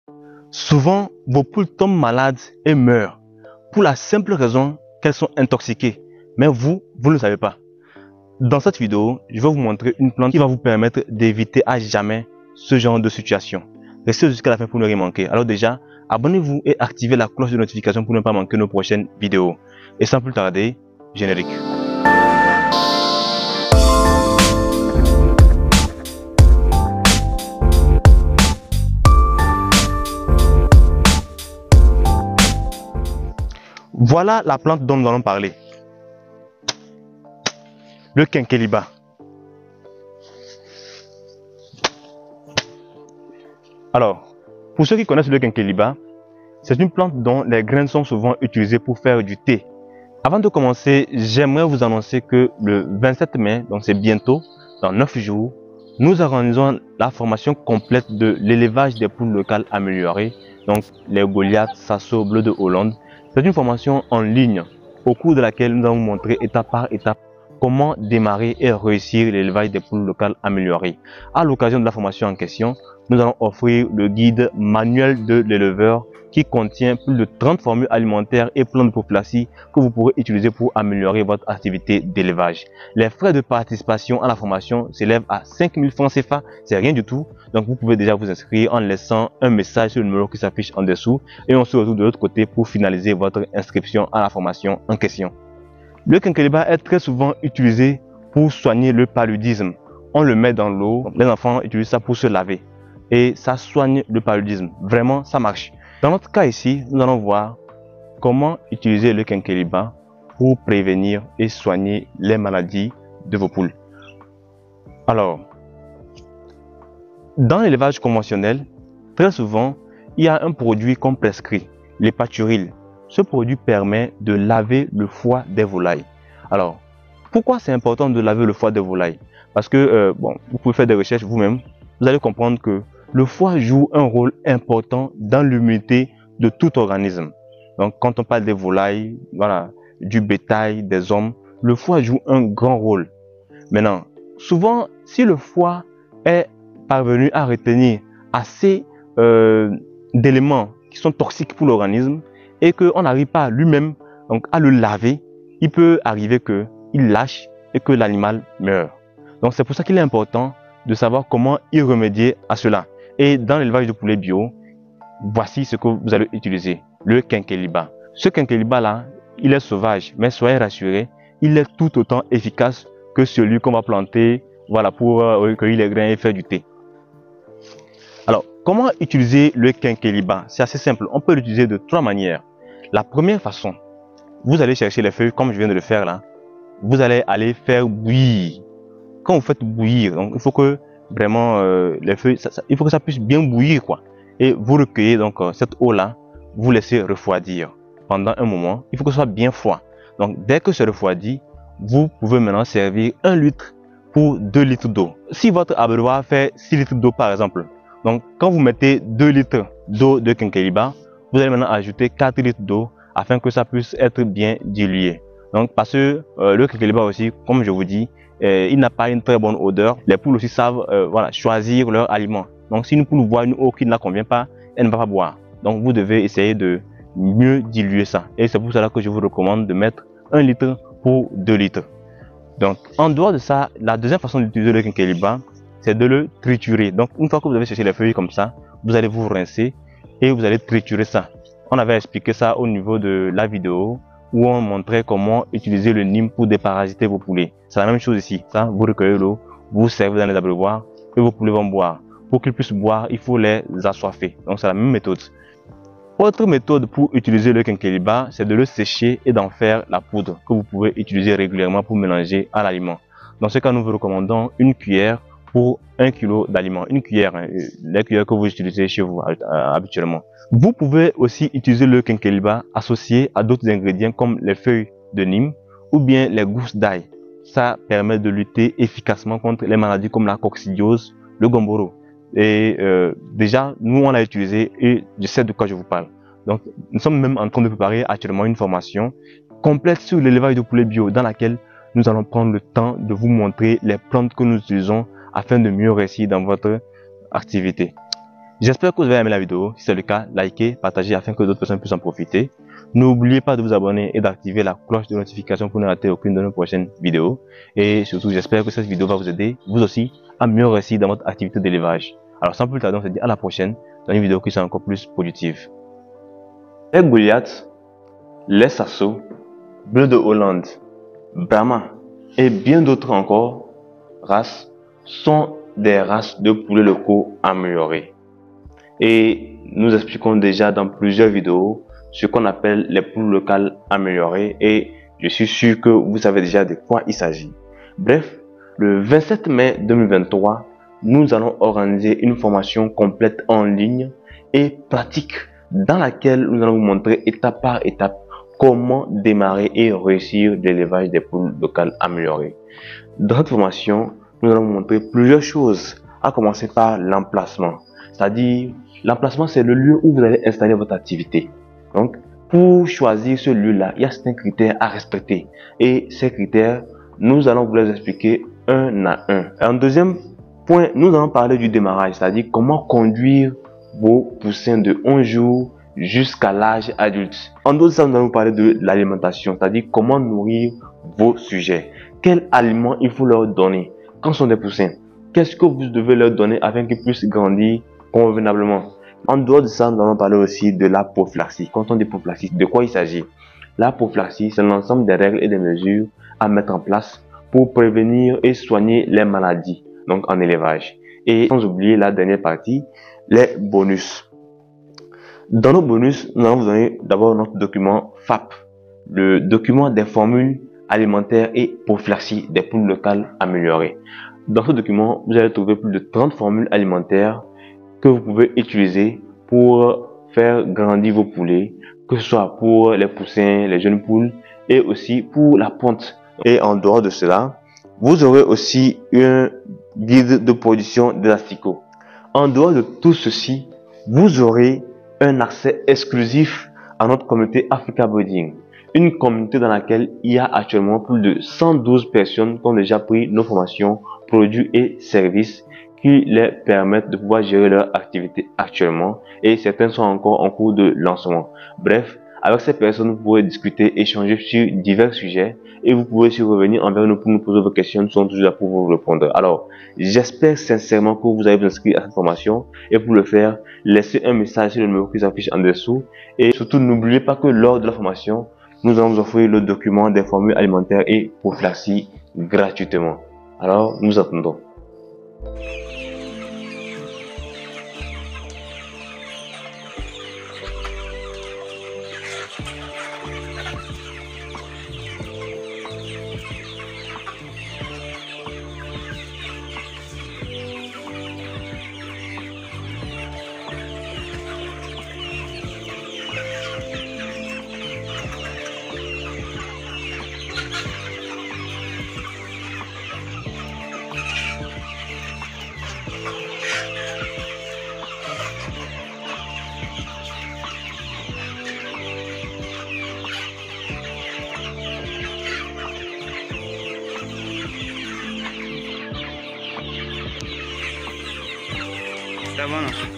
Souvent, vos poules tombent malades et meurent pour la simple raison qu'elles sont intoxiquées. Mais vous ne le savez pas. Dans cette vidéo, je vais vous montrer une plante qui va vous permettre d'éviter à jamais ce genre de situation. Restez jusqu'à la fin pour ne rien manquer. Alors déjà, abonnez-vous et activez la cloche de notification pour ne pas manquer nos prochaines vidéos. Et sans plus tarder, générique. Voilà la plante dont nous allons parler. Le quinqueliba. Alors, pour ceux qui connaissent le quinqueliba, c'est une plante dont les graines sont souvent utilisées pour faire du thé. Avant de commencer, j'aimerais vous annoncer que le 27 mai, donc c'est bientôt, dans 9 jours, nous organisons la formation complète de l'élevage des poules locales améliorées, donc les Goliath, Sasso, Bleu de Hollande. C'est une formation en ligne au cours de laquelle nous allons vous montrer étape par étape comment démarrer et réussir l'élevage des poules locales améliorées. À l'occasion de la formation en question, nous allons offrir le guide manuel de l'éleveur qui contient plus de 30 formules alimentaires et plans de prophylaxie que vous pourrez utiliser pour améliorer votre activité d'élevage. Les frais de participation à la formation s'élèvent à 5 000 francs CFA, c'est rien du tout. Donc vous pouvez déjà vous inscrire en laissant un message sur le numéro qui s'affiche en dessous et on se retrouve de l'autre côté pour finaliser votre inscription à la formation en question. Le quinqueliba est très souvent utilisé pour soigner le paludisme. On le met dans l'eau, les enfants utilisent ça pour se laver et ça soigne le paludisme. Vraiment, ça marche. Dans notre cas ici, nous allons voir comment utiliser le quinqueliba pour prévenir et soigner les maladies de vos poules. Alors, dans l'élevage conventionnel, très souvent, il y a un produit qu'on prescrit, l'hépaturil. Ce produit permet de laver le foie des volailles. Alors, pourquoi c'est important de laver le foie des volailles? Parce que, vous pouvez faire des recherches vous-même, vous allez comprendre que le foie joue un rôle important dans l'immunité de tout organisme. Donc, quand on parle des volailles, voilà, du bétail, des hommes, le foie joue un grand rôle. Maintenant, souvent, si le foie est parvenu à retenir assez d'éléments qui sont toxiques pour l'organisme et qu'on n'arrive pas lui-même à le laver, il peut arriver qu'il lâche et que l'animal meurt. Donc, c'est pour ça qu'il est important de savoir comment y remédier à cela. Et dans l'élevage de poulet bio, voici ce que vous allez utiliser, le quinqueliba. Ce quinqueliba-là, il est sauvage, mais soyez rassurés, il est tout autant efficace que celui qu'on va planter pour recueillir les grains et faire du thé. Alors, comment utiliser le quinqueliba? C'est assez simple, on peut l'utiliser de 3 manières. La première façon, vous allez chercher les feuilles comme je viens de le faire là, vous allez aller faire bouillir. Quand vous faites bouillir, donc il faut que vraiment les feuilles, il faut que ça puisse bien bouillir quoi. Et vous recueillez donc cette eau là, vous laissez refroidir pendant un moment. Il faut que ce soit bien froid. Donc dès que c'est refroidi, vous pouvez maintenant servir 1 litre pour 2 litres d'eau. Si votre abreuvoir fait 6 litres d'eau par exemple, donc quand vous mettez 2 litres d'eau de quinqueliba, vous allez maintenant ajouter 4 litres d'eau afin que ça puisse être bien dilué. Donc parce que le quinqueliba aussi, comme je vous dis, il n'a pas une très bonne odeur. Les poules aussi savent choisir leur aliment. Donc si une poule voit une eau qui ne la convient pas, elle ne va pas boire. Donc vous devez essayer de mieux diluer ça. Et c'est pour cela que je vous recommande de mettre 1 litre pour 2 litres. Donc en dehors de ça, la deuxième façon d'utiliser le quinqueliba, c'est de le triturer. Donc une fois que vous avez séché les feuilles comme ça, vous allez vous rincer et vous allez triturer ça. On avait expliqué ça au niveau de la vidéo où on montrait comment utiliser le Neem pour déparasiter vos poulets. C'est la même chose ici. Ça, vous recueillez l'eau, vous servez dans les abreuvoirs et vos poulets vont boire. Pour qu'ils puissent boire, il faut les assoiffer. Donc c'est la même méthode. Autre méthode pour utiliser le quinqueliba, c'est de le sécher et d'en faire la poudre que vous pouvez utiliser régulièrement pour mélanger à l'aliment. Dans ce cas, nous vous recommandons une cuillère pour 1 kg d'aliments. Une cuillère, les cuillères que vous utilisez chez vous habituellement. Vous pouvez aussi utiliser le quinqueliba associé à d'autres ingrédients comme les feuilles de Neem ou bien les gousses d'ail. Ça permet de lutter efficacement contre les maladies comme la coccidiose, le gomboro. Et déjà, nous on l'a utilisé et je sais de quoi je vous parle. Donc, nous sommes même en train de préparer actuellement une formation complète sur l'élevage de poulet bio dans laquelle nous allons prendre le temps de vous montrer les plantes que nous utilisons afin de mieux réussir dans votre activité. J'espère que vous avez aimé la vidéo. Si c'est le cas, likez, partagez afin que d'autres personnes puissent en profiter. N'oubliez pas de vous abonner et d'activer la cloche de notification pour ne rater aucune de nos prochaines vidéos. Et surtout, j'espère que cette vidéo va vous aider, vous aussi, à mieux réussir dans votre activité d'élevage. Alors sans plus tarder, on se dit à la prochaine dans une vidéo qui sera encore plus productive. Les Goliath, les Sasso, Bleu de Hollande, Brahma et bien d'autres encore races sont des races de poulets locaux améliorés. Et nous expliquons déjà dans plusieurs vidéos ce qu'on appelle les poules locales améliorées et je suis sûr que vous savez déjà de quoi il s'agit. Bref, le 27 mai 2023, nous allons organiser une formation complète en ligne et pratique dans laquelle nous allons vous montrer étape par étape comment démarrer et réussir l'élevage des poules locales améliorées. Dans cette formation, nous allons vous montrer plusieurs choses, à commencer par l'emplacement. C'est-à-dire, l'emplacement, c'est le lieu où vous allez installer votre activité. Donc, pour choisir ce lieu-là, il y a certains critères à respecter. Et ces critères, nous allons vous les expliquer un à un. En deuxième point, nous allons parler du démarrage, c'est-à-dire comment conduire vos poussins de 11 jours jusqu'à l'âge adulte. En d'autres temps, nous allons parler de l'alimentation, c'est-à-dire comment nourrir vos sujets. Quels aliments il faut leur donner quand sont des poussins? Qu'est-ce que vous devez leur donner afin qu'ils puissent grandir convenablement? En dehors de ça, nous allons parler aussi de la prophylaxie. Quand on dit prophylaxie, de quoi il s'agit? La prophylaxie, c'est l'ensemble des règles et des mesures à mettre en place pour prévenir et soigner les maladies, donc en élevage. Et sans oublier la dernière partie, les bonus. Dans nos bonus, nous allons vous donner d'abord notre document FAP, le document des formules alimentaires et prophylaxie des poules locales améliorées. Dans ce document, vous allez trouver plus de 30 formules alimentaires que vous pouvez utiliser pour faire grandir vos poulets, que ce soit pour les poussins, les jeunes poules et aussi pour la ponte. Et en dehors de cela, vous aurez aussi un guide de production d'élastico. En dehors de tout ceci, vous aurez un accès exclusif à notre communauté Africa Breeding, une communauté dans laquelle il y a actuellement plus de 112 personnes qui ont déjà pris nos formations, produits et services qui les permettent de pouvoir gérer leur activité actuellement et certains sont encore en cours de lancement. Bref, avec ces personnes, vous pouvez discuter, échanger sur divers sujets et vous pouvez aussi revenir envers nous pour nous poser vos questions. Nous sommes toujours là pour vous répondre. Alors, j'espère sincèrement que vous allez vous inscrire à cette formation et pour le faire, laissez un message sur le numéro qui s'affiche en dessous et surtout n'oubliez pas que lors de la formation, nous allons vous offrir le document des formules alimentaires et prophylaxie gratuitement. Alors, nous attendons. Está bueno.